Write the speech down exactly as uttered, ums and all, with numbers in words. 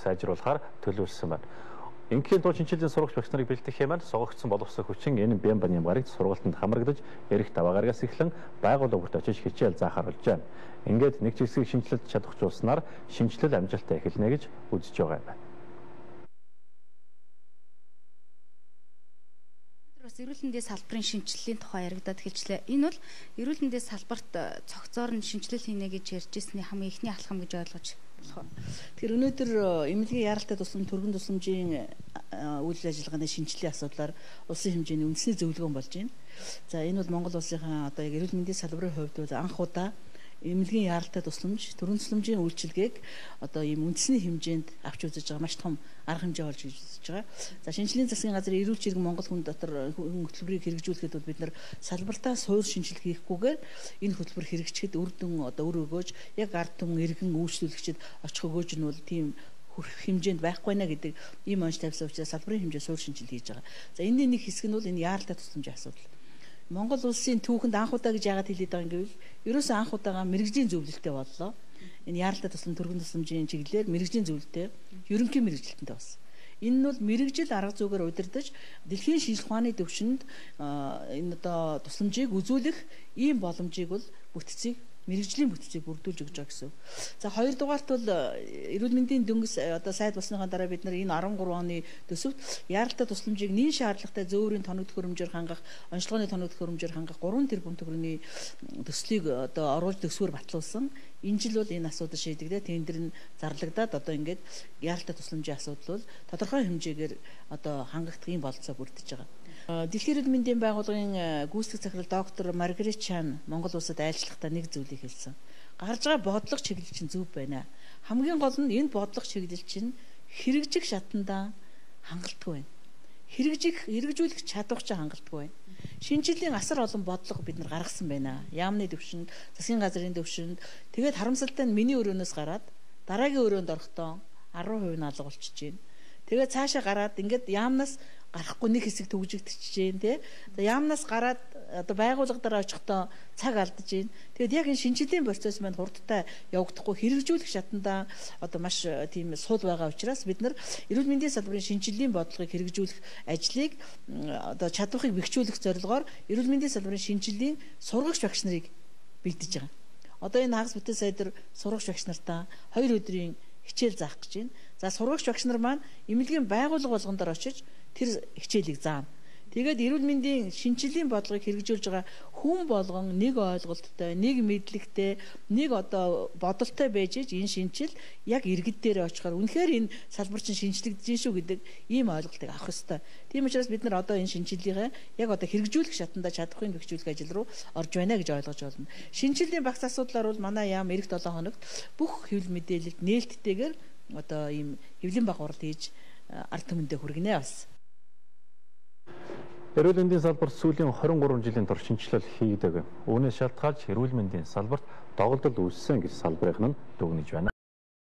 сайжруулахаар төлөвлөсөн байна. Ингийн дуу шинжилгээний сурагч багш нарыг бэлдэх хэмээн согогдсон боловсрол хүчин энэ Бямбаны ямгарыг сургалтанд хамрагдаж эрэх даваагаргаас эхлэн байгууллага бүрт очиж хичээл заахаар болжээ. Ингээд нэг чигсийг шинжилэлд чадахжуулснаар шинжилэл амжилттай эхэлнэ гэж үзэж байгаа юм байна. Бас эрүүл мэндийн салбарын шинжилгэлийн тухай яригадад хэлжлээ. Энэ бол эрүүл мэндийн салбарт цогцоор нь шинжилэл хийнэ гэж ярьж ирсний хамгийн ихний алхам гэж ойлгож болох. Тэгэхээр өнөөдөр эмнэлгийн яаралтай тусламж, төргөн тусламжийн үйл ажиллагааны шинжилгээний асуудлаар улсын хэмжээний үндэсний зөвлөгөөн болж байна. За энэ бол Монгол улсынхаа одоо яг эрүүл мэндийн салбарын хувьд бол анх удаа эмнэлгийн яаралтай тусламж, төргөн тусламжийн үйлчилгээг одоо ийм үндэсний хэмжээнд авч үзэж байгаа маш том арга хэмжээ болж үзэж байгаа. За шинжилгээний засгийн газрын эрүүл чирэг Монгол хүн дотор хүн хөтөлбөрийг хэрэгжүүлэхэд бол бид нар салбартаа суур шинжилгээ хийхгүйгээр энэ хөтөлбөр хэрэгжихэд үр дүн одоо үр өгөөж яг ард түмэн иргэн үйлчлүүлэгчид очих өгөөж нь бол тийм хэмжээнд байхгүй нэ гэдэг ийм онц тавьсан учраас салбарын хэмжээ суур шинжилгээ хийж байгаа. За энэний нэг хэсэг нь бол энэ яаралтай тусламжийн асуудал. Монгол улсын түүхэнд анх удаа гэж яагаад хэлээд байгаа юм гэвэл ерөөсөн анх удаага мэрэгжлийн зөвлөлтөй боллоо. Энэ яаралтай туслан төргөн тусламжийн чиглэлээр мэрэгжлийн зөвлөлтөй ерөнхий мэрэгжилтэнтэй болсон. Энэ нь бол мэрэгжил арга зүйгээр удирдах дэлхийн шинжилгээ ухааны төвшөнд энэ одоо тусламжийг үзүүлэх ийм боломжийг бол бүтцийг мэрэгжлийн бүтцийг бүрдүүлж өгч байгаа гэсэн. За хоёрдугаарт бол эрүүл мэндийн дөнгөс одоо сайд болсныхаа дараа бид нар энэ арван гурван оны төсөвт яаралтай тусламжийг нийт шаардлагатай зөөврийн тоног хөрөмжөөр хангах, онцлогооны тоног хөрөмжөөр хангах гурван тэрбум төгрөгийн төслийг одоо оруулж төсвөр батлуулсан. Энэ жил бол энэ асуудал шийдэгдээ тендер нь зарлагдаад одоо ингээд яаралтай тусламжийн асуудал бол тодорхой хэмжээгээр одоо хангагдах юм болцоо бүрдэж байгаа. Дэлхийн эрүүл мэндийн байгууллагын гүйцэтгэх захирал доктор Маргарет Чан Монгол улсад айлчлахдаа нэг зүйлийг хэлсэн. Гарч байгаа бодлого чиглэл чинь зөв байна. Хамгийн гол нь энэ бодлого чиглэл чинь хэрэгжих шатандаа хангалтгүй байна. Хэрэгжих хэрэгжүүлэх чадвар чинь хангалтгүй байна. Шинжилгээний асар олон бодлого бид нар гаргасан байна. Яамны төвшөнд, засгийн газрын төвшөнд тэгээд харамсалтай нь миний өрөөнөөс гараад дараагийн өрөөнд орохдоо арван хувь нь алга болчихж байна. Тэгээд цаашаа гараад ингээд яамнаас гарахгүй нэг хэсэг төгжигдчихэж जैन тий. За яамнаас гараад одоо байгууллага дараа очихдоо цаг алдаж जैन. Тэгэд яг энэ шинжилгээний процесс маань хурдтай явагдахгүй хэрэгжүүлэх шатандаа одоо маш тийм сул байгаа учраас бид нар эрүүл мэндийн салбарын шинжилгээний бодлогыг хэрэгжүүлэх ажлыг одоо чадварыг бэхжүүлэх зорилгоор эрүүл мэндийн салбарын шинжилгээний сургагч багш нарыг бэлдэж байгаа. Одоо энэ хагас бүтээл сайдар сургагч багш нартаа хоёр өдрийн хичээл заах гэж байна. За сургагч багш нар маань эмнэлгийн байгууллага болгондор очиж тэр хичээлийг заана. Тэгээд эрүүл мэндийн шинжилгээний бодлогыг хэрэгжүүлж байгаа хүн болгон нэг ойлголттой, нэг мэдлэгтэй, нэг одоо бодолтой байж энэ шинжил яг иргэд дээр очихоор үнэхээр энэ салбар чинь шинжлэгдэж шүү гэдэг ийм ойлголтыг авах ёстой. Тийм учраас бид нар одоо энэ шинжилгээ яг одоо хэрэгжүүлэх шатандаа чадахын бэхжүүлэх ажил руу орж байна гэж ойлгож байна. Шинжилгээний багц асуудлаар бол манай яам эх долоо хоногт бүх хэвлэл мэдээлэлд нээлттэйгээр одоо ийм хэвлэлийн багваралт хийж ард түмэндээ хүргэнэ бас. Эрүүл мэндийн салбарт сүүлийн хорин гурван жилийн турш шинжилэл хийгдэг. Үүнээс шалтгаалж эрүүл мэндийн салбарт доголдол үүссэн гэж салбарынхан нь дүгнэж байна.